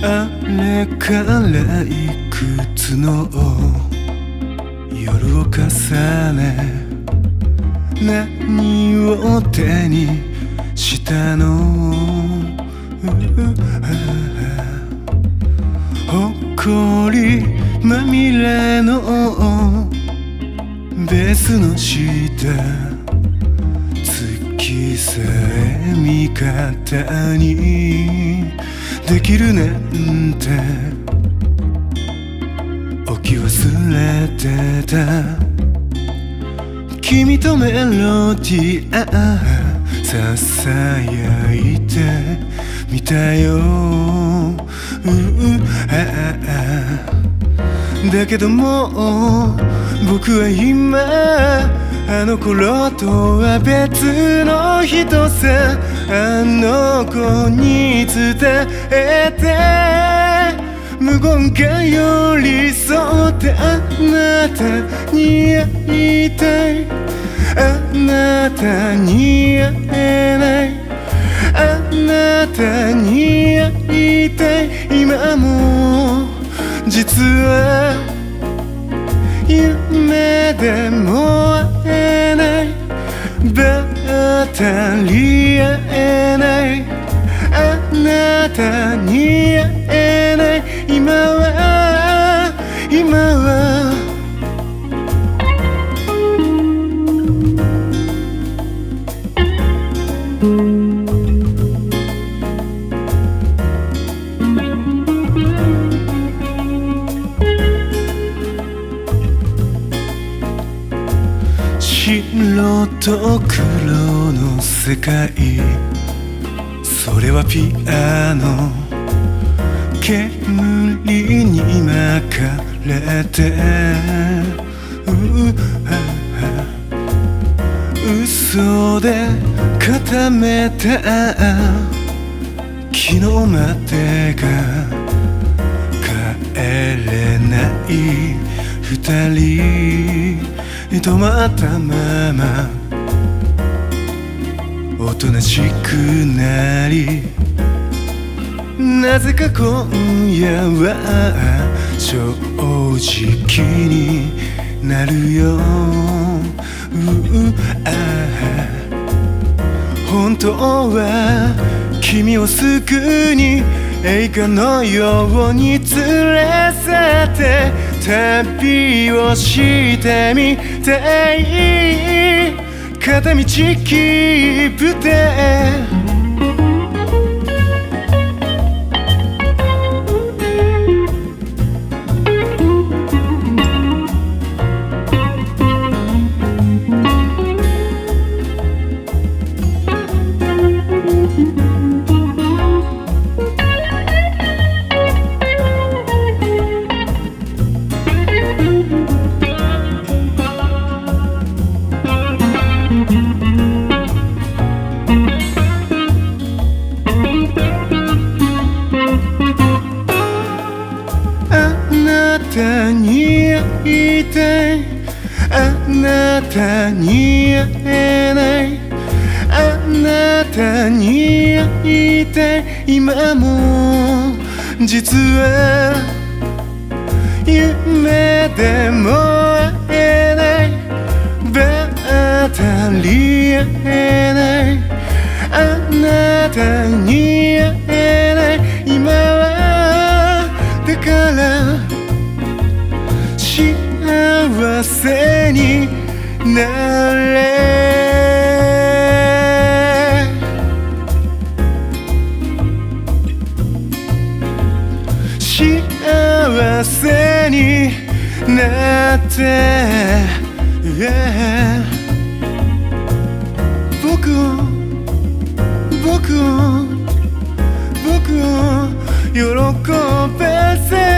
あれからいくつの夜を重ね何を手にしたの埃まみれのベースの下月さえ味方にできるなんて置き忘れてた君とメロディーささやいてみたよだけども僕は今あの頃とは別の人さあの子に伝えて無言が寄り添ってあなたに会いたいあなたに会えないあなたに会いたい今も実は夢でも会えないばったり会えないあなたに会えない今は白と黒の世界それはピアノ煙に巻かれて嘘で固めた昨日までが帰れない二人止まったままおとなしくなりなぜか今夜は正直になるよ本当は君をすぐに映画のように連れ去って旅をしてみたい片道切符であなたに会いたいあなたに会えないあなたに会いたい今も実は夢でも会えないばったり会えないあなたに会えない今はだから幸せになれ幸せになって僕を喜ばせ